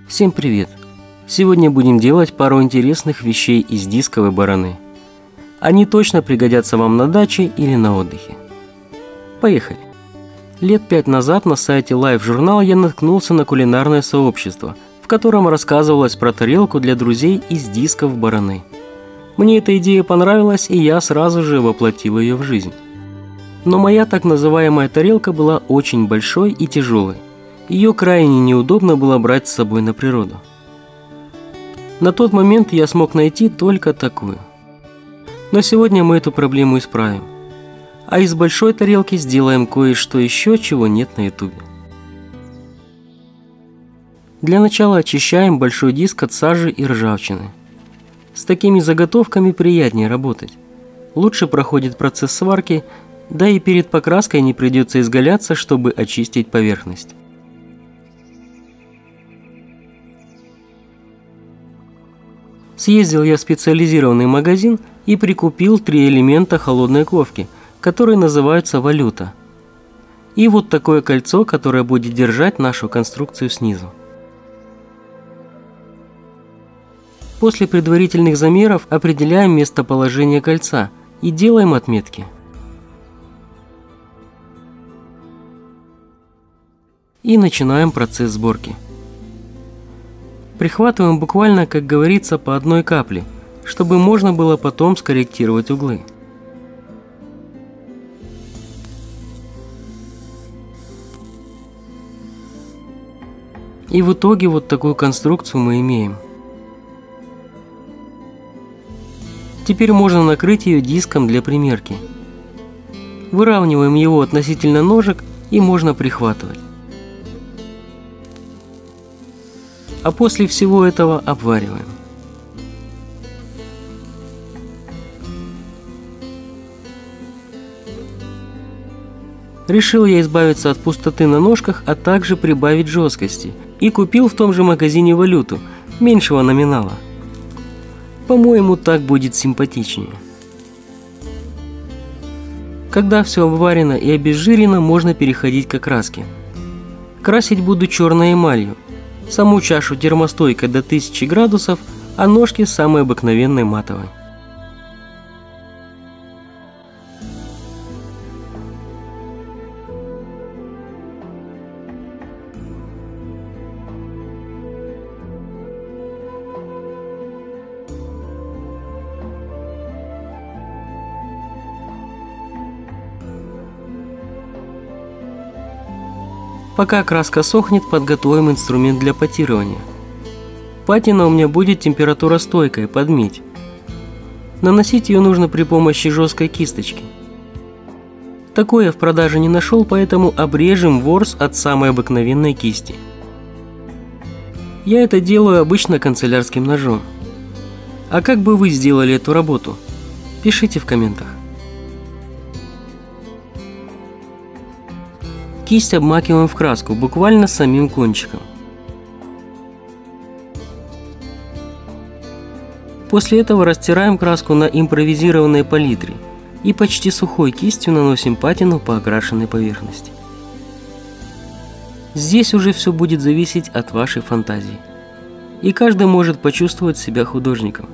Всем привет! Сегодня будем делать пару интересных вещей из дисковой бараны. Они точно пригодятся вам на даче или на отдыхе. Поехали! Лет 5 назад на сайте Life Journal я наткнулся на кулинарное сообщество, в котором рассказывалось про тарелку для друзей из дисков бараны. Мне эта идея понравилась, и я сразу же воплотил ее в жизнь. Но моя так называемая тарелка была очень большой и тяжелой. Ее крайне неудобно было брать с собой на природу. На тот момент я смог найти только такую. Но сегодня мы эту проблему исправим. А из большой тарелки сделаем кое-что еще, чего нет на ютубе. Для начала очищаем большой диск от сажи и ржавчины. С такими заготовками приятнее работать. Лучше проходит процесс сварки, да и перед покраской не придется изгаляться, чтобы очистить поверхность. Съездил я в специализированный магазин и прикупил 3 элемента холодной ковки, которые называются валюта. И вот такое кольцо, которое будет держать нашу конструкцию снизу. После предварительных замеров определяем местоположение кольца и делаем отметки. И начинаем процесс сборки. Прихватываем буквально, как говорится, по одной капле, чтобы можно было потом скорректировать углы. И в итоге вот такую конструкцию мы имеем. Теперь можно накрыть ее диском для примерки. Выравниваем его относительно ножек и можно прихватывать. А после всего этого обвариваем. Решил я избавиться от пустоты на ножках, а также прибавить жесткости. И купил в том же магазине валюту, меньшего номинала. По-моему, так будет симпатичнее. Когда все обварено и обезжирено, можно переходить к окраске. Красить буду черной эмалью. Саму чашу термостойкой до 1000 градусов, а ножки самой обыкновенной матовой. Пока краска сохнет, подготовим инструмент для потирования. Патина у меня будет температуростойкая, под медь. Наносить ее нужно при помощи жесткой кисточки. Такой я в продаже не нашел, поэтому обрежем ворс от самой обыкновенной кисти. Я это делаю обычно канцелярским ножом. А как бы вы сделали эту работу? Пишите в комментах. Кисть обмакиваем в краску, буквально самим кончиком. После этого растираем краску на импровизированной палитре и почти сухой кистью наносим патину по окрашенной поверхности. Здесь уже все будет зависеть от вашей фантазии, и каждый может почувствовать себя художником.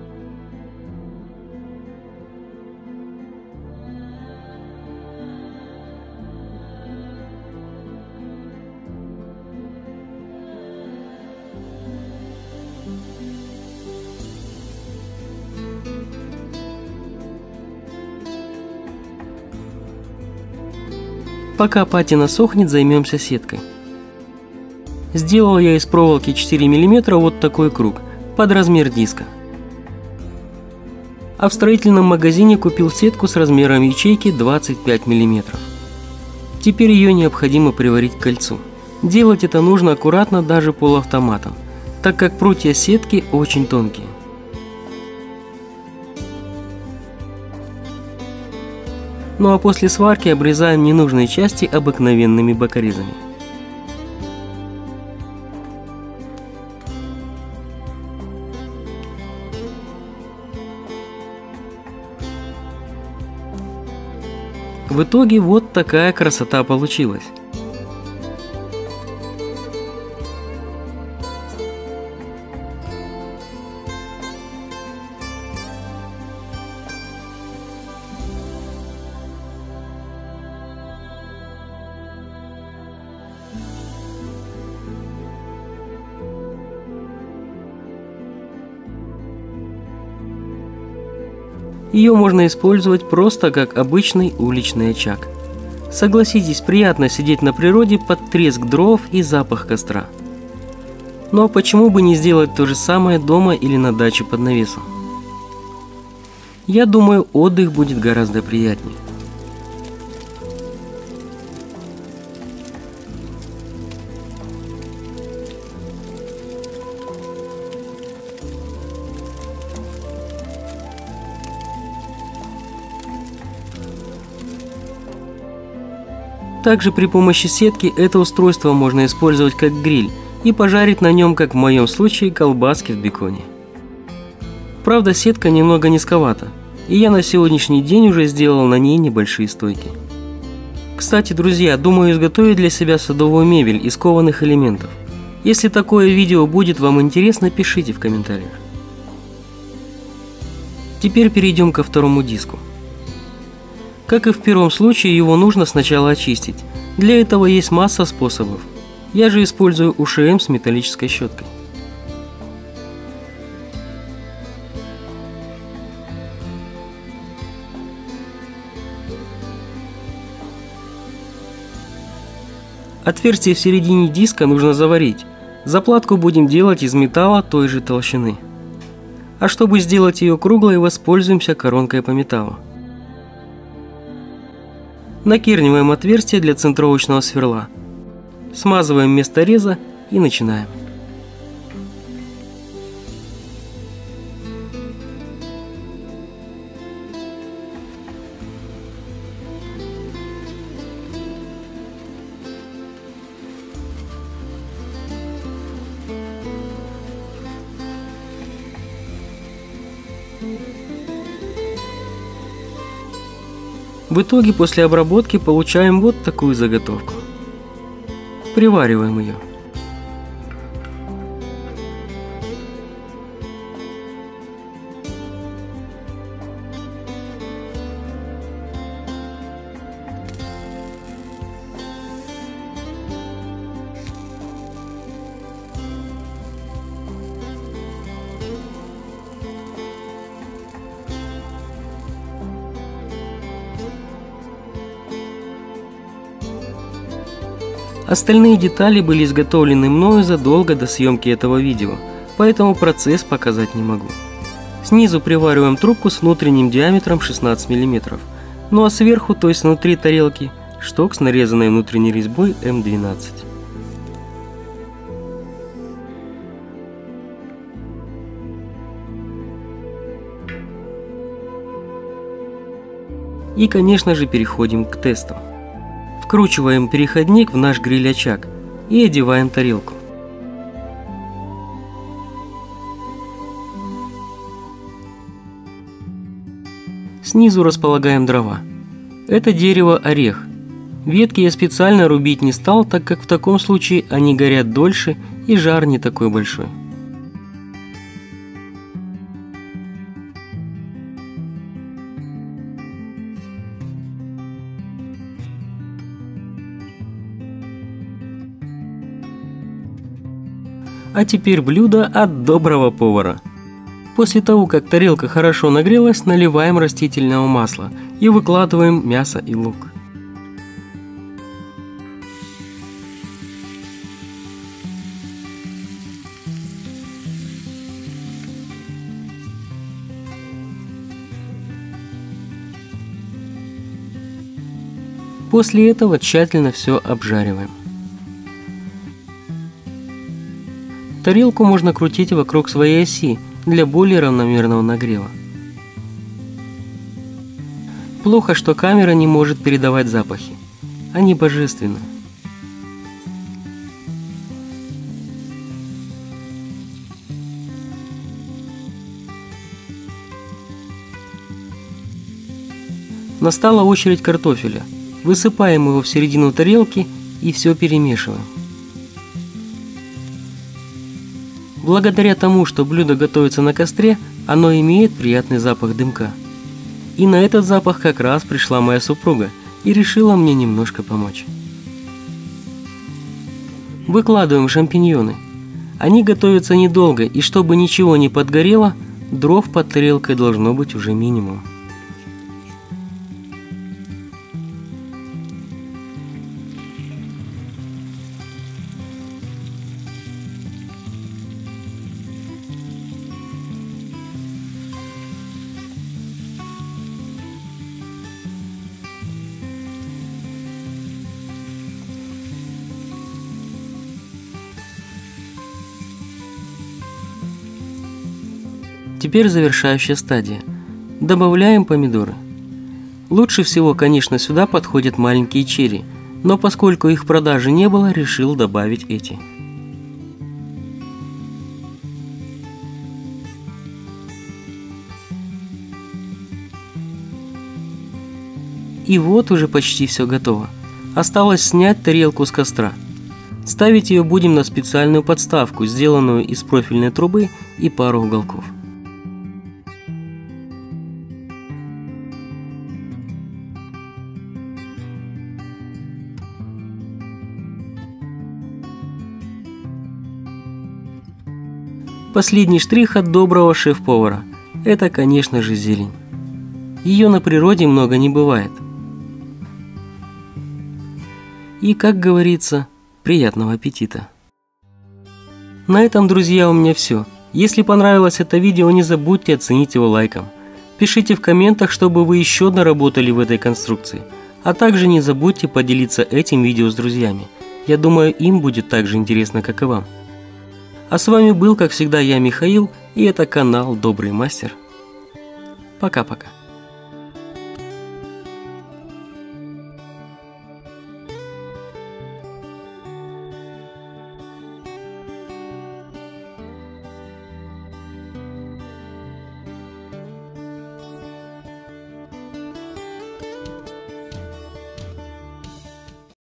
Пока патина сохнет, займемся сеткой. Сделал я из проволоки 4 мм вот такой круг, под размер диска. А в строительном магазине купил сетку с размером ячейки 25 мм. Теперь ее необходимо приварить к кольцу. Делать это нужно аккуратно, даже полуавтоматом, так как прутья сетки очень тонкие. Ну а после сварки обрезаем ненужные части обыкновенными бокорезами. В итоге вот такая красота получилась. Ее можно использовать просто как обычный уличный очаг. Согласитесь, приятно сидеть на природе под треск дров и запах костра. Но почему бы не сделать то же самое дома или на даче под навесом? Я думаю, отдых будет гораздо приятнее. Также при помощи сетки это устройство можно использовать как гриль и пожарить на нем, как в моем случае, колбаски в беконе. Правда, сетка немного низковата, и я на сегодняшний день уже сделал на ней небольшие стойки. Кстати, друзья, думаю изготовить для себя садовую мебель из кованых элементов. Если такое видео будет вам интересно, пишите в комментариях. Теперь перейдем ко второму диску. Как и в первом случае, его нужно сначала очистить. Для этого есть масса способов. Я же использую УШМ с металлической щеткой. Отверстие в середине диска нужно заварить. Заплатку будем делать из металла той же толщины. А чтобы сделать ее круглой, воспользуемся коронкой по металлу. Накерниваем отверстие для центровочного сверла. Смазываем место реза и начинаем. В итоге после обработки получаем вот такую заготовку. Привариваем ее. Остальные детали были изготовлены мною задолго до съемки этого видео, поэтому процесс показать не могу. Снизу привариваем трубку с внутренним диаметром 16 мм, ну а сверху, то есть внутри тарелки, шток с нарезанной внутренней резьбой М12. И, конечно же, переходим к тестам. Вкручиваем переходник в наш гриль-очаг и одеваем тарелку. Снизу располагаем дрова. Это дерево орех. Ветки я специально рубить не стал, так как в таком случае они горят дольше и жар не такой большой. А теперь блюдо от доброго повара. После того, как тарелка хорошо нагрелась, наливаем растительного масла и выкладываем мясо и лук. После этого тщательно все обжариваем. Тарелку можно крутить вокруг своей оси для более равномерного нагрева. Плохо, что камера не может передавать запахи. Они божественны. Настала очередь картофеля. Высыпаем его в середину тарелки и все перемешиваем. Благодаря тому, что блюдо готовится на костре, оно имеет приятный запах дымка. И на этот запах как раз пришла моя супруга и решила мне немножко помочь. Выкладываем шампиньоны. Они готовятся недолго, и чтобы ничего не подгорело, дров под тарелкой должно быть уже минимум. Теперь завершающая стадия. Добавляем помидоры. Лучше всего, конечно, сюда подходят маленькие черри, но поскольку их в продаже не было, решил добавить эти. И вот уже почти все готово. Осталось снять тарелку с костра. Ставить ее будем на специальную подставку, сделанную из профильной трубы и пару уголков. Последний штрих от доброго шеф-повара – это, конечно же, зелень. Ее на природе много не бывает. И, как говорится, приятного аппетита. На этом, друзья, у меня все. Если понравилось это видео, не забудьте оценить его лайком. Пишите в комментах, чтобы вы еще доработали в этой конструкции. А также не забудьте поделиться этим видео с друзьями. Я думаю, им будет так же интересно, как и вам. А с вами был, как всегда, я, Михаил, и это канал Добрый Мастер. Пока-пока.